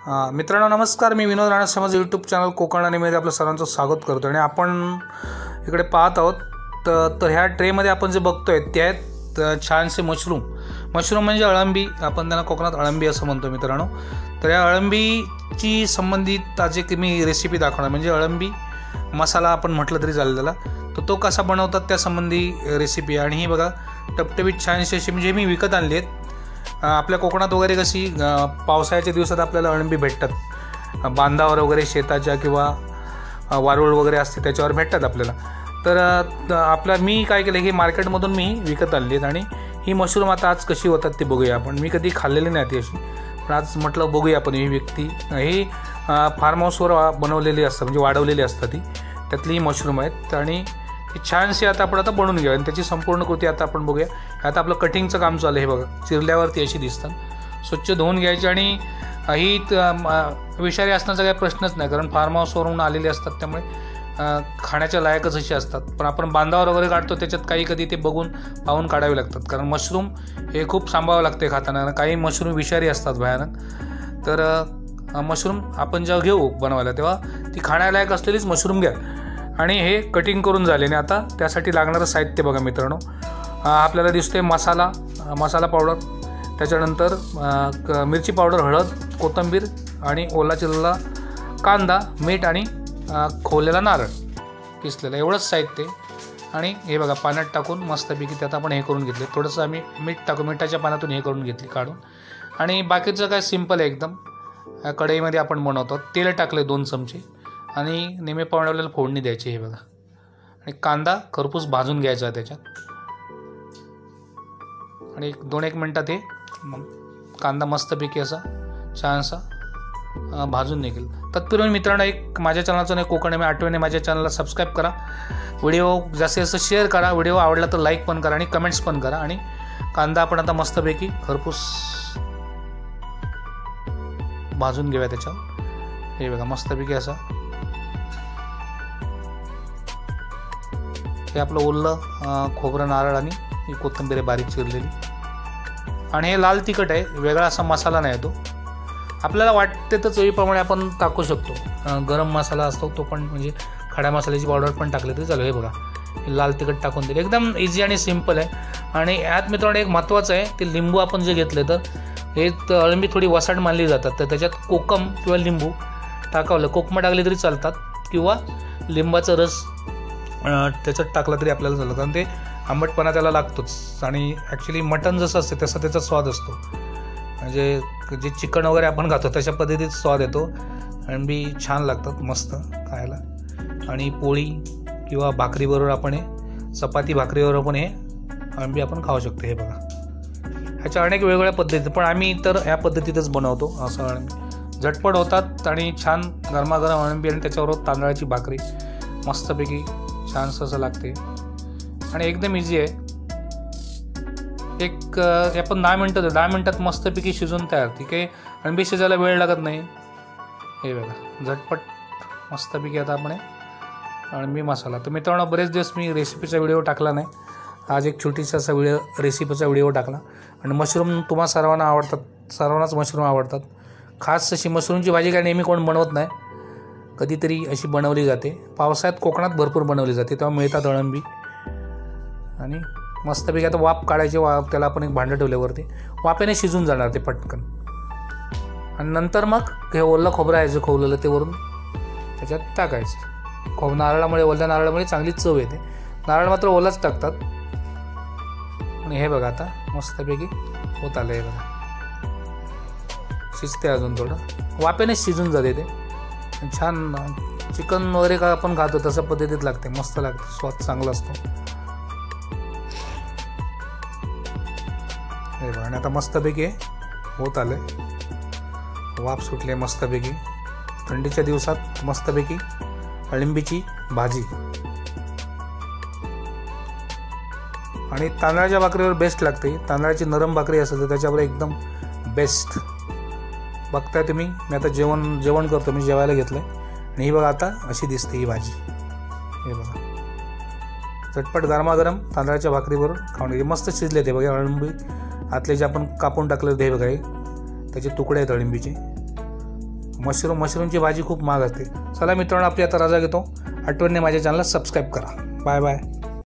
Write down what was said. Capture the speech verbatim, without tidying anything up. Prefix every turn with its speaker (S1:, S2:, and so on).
S1: मित्रांनो नमस्कार, मी विनोद राणा समाज यूट्यूब चॅनल कोकण आणि मध्ये आपलं सर्वांचं स्वागत करतो. आणि आपण इकडे पाहत आहोत तर ह्या ट्रेमध्ये आपण जे बघतोय ते आहेत छानसे मशरूम. मशरूम म्हणजे अळंबी, आपण त्यांना कोकणात अळंबी असं म्हणतो मित्रांनो. तर या अळंबीची संबंधित आज एक मी रेसिपी दाखवणार, म्हणजे अळंबी मसाला आपण म्हटलं तरी चालेल त्याला. तर तो कसा बनवतात त्यासंबंधी रेसिपी. आणि ही बघा टपटपीत छानशी अशी, म्हणजे मी विकत आणली आहेत. आपल्या कोकणात वगैरे कशी पावसाळ्याच्या दिवसात आपल्याला अळंबी भेटतात, बांधावर वगैरे शेताच्या किंवा वारूळ वगैरे असते त्याच्यावर भेटतात आपल्याला. तर आपला मी काय केलं की मार्केटमधून मी विकत आणली आहेत. आणि ही मशरूम आता आज कशी होतात ते बघूया आपण. मी कधी खाल्लेली नाही ती अशी, पण आज म्हटलं बघूया आपण. ही व्यक्ती ही फार्म हाऊसवर बनवलेली असतात, म्हणजे वाढवलेली असतात ती, त्यातली ही मशरूम आहेत. आणि ती छानशी आता आपण आता बनवून घेऊया आणि त्याची संपूर्ण कृती आता आपण बघूया. आता आपलं कटिंगचं काम चालू आहे. हे बघा चिरल्यावरती अशी दिसतात, स्वच्छ धुवून घ्यायची. आणि ही विषारी असण्याचा काही प्रश्नच नाही, कारण फार्म हाऊसवरून आलेले असतात, त्यामुळे खाण्याच्या लायकच अशी असतात. पण आपण बांधावर वगैरे काढतो त्याच्यात काही कधी ते बघून पाहून काढावे लागतात, कारण मशरूम हे खूप सांभाळावं लागते खाताना. काही मशरूम विषारी असतात भयानक. तर मशरूम आपण जेव्हा घेऊ बनवायला तेव्हा ती खाण्यालायक असलेलीच मशरूम घ्या. आणि हे कटिंग करून झाले. आणि आता त्यासाठी लागणारं साहित्य बघा मित्रांनो. आपल्याला दिसते मसाला मसाला पावडर, त्याच्यानंतर मिरची पावडर, हळद, कोथिंबीर आणि ओला चिरलेला कांदा, मीठ आणि खोवलेला नारळ किसलेला, एवढंच साहित्य. आणि हे बघा पाण्यात टाकून मस्तपैकी त्यात आपण हे करून घेतले. थोडंसं आम्ही मीठ टाकून मिठाच्या पाण्यातून हे करून घेतली काढून. आणि बाकीचं काय सिंपल आहे एकदम. कढईमध्ये आपण बनवतो. तेल टाकले दोन चमचे आणि नेहमी पावडरला फोडणी द्यायची. हे बघा. आणि कांदा खरपूस भाजून घ्यायचा त्याच्यात. आणि एक दोन एक मिनटात हे कांदा मस्तपैकी असा छानसा भाजून निघेल. तत्पूर्वी मित्रांनो एक माझ्या चॅनलचं नाही कोकण मी आठवणे माझ्या चॅनलला सबस्क्राईब करा. व्हिडिओ जास्तीत जास्त शेअर करा. व्हिडिओ आवडला तर लाईक पण करा आणि कमेंट्स पण करा. आणि कांदा आपण आता मस्तपैकी खरपूस भाजून घेऊया त्याच्यावर. हे बघा मस्तपैकी असा. हे आपलं ओलं खोबरं, नारळ आणि ही कोथिंबीर बारीक चिरलेली. आणि हे लाल तिखट आहे, वेगळा असा मसाला नाही तो. आपल्याला वाटते तर चवीप्रमाणे आपण टाकू शकतो. गरम मसाला असतो तो पण, म्हणजे खड्या मसाल्याची पावडर पण टाकली तरी चालेल. हे बघा हे लाल तिखट टाकून दिले. एकदम इझी आणि सिम्पल आहे. आणि यात मित्रांनो एक महत्त्वाचं आहे, ते लिंबू आपण जे घेतले तर हे अळंबी थोडी वसाड मानली जातात, तर त्याच्यात कोकम किंवा लिंबू टाकावलं. कोकमं टाकली तरी चालतात किंवा लिंबाचा रस त्याच्यात टाकला तरी आपल्याला चालतं, कारण ते आंबटपणा त्याला लागतोच. आणि ॲक्च्युली मटण जसं असते तसा त्याचा स्वाद असतो, म्हणजे जे चिकन वगैरे आपण खातो तशा पद्धतीत स्वाद येतो. अळंबी छान लागतात मस्त खायला. आणि पोळी किंवा भाकरीबरोबर आपण हे, चपाती भाकरीबरोबर आपण हे अळंबी आपण खाऊ शकतो. हे बघा ह्याच्या अनेक वेगवेगळ्या पद्धती, पण आम्ही तर ह्या पद्धतीतच बनवतो. असं अळंबी झटपट होतात आणि छान गरमागरम अळंबी आणि त्याच्याबरोबर तांदळाची भाकरी मस्तपैकी छानसं असं लागते. आणि एकदम इझी आहे. एक आपण दहा मिनटं दहा मिनटात मस्तपैकी शिजून तयार. ठीक आहे, अळंबी शिजायला वेळ लागत नाही. हे बघा झटपट मस्तपैकी आता आपण अळंबी मसाला. तर मित्रांनो बरेच दिवस मी रेसिपीचा व्हिडिओ टाकला नाही. आज एक छोटीसा असा व्हिडिओ रेसिपीचा व्हिडिओ टाकला. आणि मशरूम तुम्हा सर्वांना आवडतात, सर्वांनाच मशरूम आवडतात. खास अशी मशरूमची भाजी काय नेहमी कोण बनवत नाही, कधीतरी अशी बनवली जाते. पावसाळ्यात कोकणात भरपूर बनवली जाते, तेव्हा मिळतात अळंबी. आणि मस्तपैकी आता वाफ काढायची. वाफ त्याला आपण एक भांडं ठेवल्यावरती वाफेने शिजून जाणार ते पटकन. आणि नंतर मग हे ओलं खोबरं आहे जे खोवलेलं ते वरून त्याच्यात टाकायचं. खोब नारळामुळे, ओल्या नारळामुळे चांगली चव येते. नारळ मात्र ओलाच टाकतात. आणि हे बघा आता मस्तपैकी होत आलं. हे बघा शिजते अजून थोडं, वाफेने शिजून जाते ते. छान चिकन वगैरे का आपण खातो तसं पद्धतीत लागते, मस्त लागते, स्वाद चांगला असतो. हे बघा. आणि आता मस्तपैकी होत आले, वाफ सुटले मस्तपैकी. थंडीच्या दिवसात मस्तपैकी अळंबीची भाजी. आणि तांदळाच्या भाकरीवर बेस्ट लागते. तांदळाची नरम भाकरी असेल तर त्याच्यावर एकदम बेस्ट. बघताय तुम्ही, मी आता जेवण जेवण करतो, मी जेवायला घेतलं आहे. आणि ही बघा आता अशी दिसते ही भाजी. हे बघा झटपट गरमागरम तांदळाच्या भाकरीबरोबर खाऊन घ्यायची. मस्त शिजले ते बघा. अळंबी आतले जे आपण कापून टाकले ते बघा, त्याचे तुकडे आहेत अळंबीचे. मशरूम मशरूमची भाजी खूप महाग असते. चला मित्रांनो, आपली आता रजा घेतो. आठवणीने माझ्या चॅनलला सबस्क्राईब करा. Bye bye.